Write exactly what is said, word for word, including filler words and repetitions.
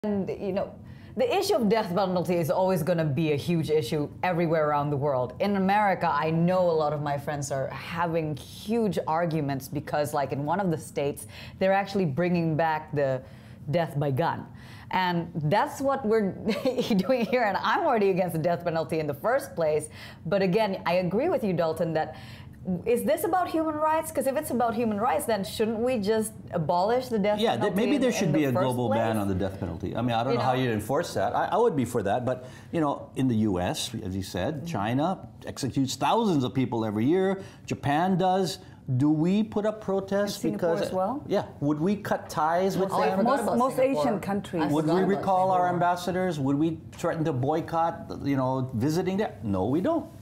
And, you know, the issue of death penalty is always going to be a huge issue everywhere around the world. In America, I know a lot of my friends are having huge arguments because, like, in one of the states, they're actually bringing back the death by gun. And that's what we're doing here, and I'm already against the death penalty in the first place. But again, I agree with you, Dalton, that is this about human rights? Because if it's about human rights, then shouldn't we just abolish the death yeah, penalty? Yeah, maybe there in, should in be a first global place? ban on the death penalty. I mean, I don't you know, know how you'd enforce that. I, I would be for that. But, you know, in the U S, as you said, mm-hmm. China executes thousands of people every year. Japan does. Do we put up protests? In Singapore because as well? Yeah. Would we cut ties with oh, them? Most, most Asian countries. Would we recall our ambassadors? Would we threaten to boycott, you know, visiting there? No, we don't.